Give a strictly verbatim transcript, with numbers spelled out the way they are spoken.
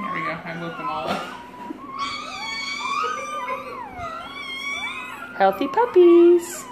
There we go. I woke them all up. Healthy puppies.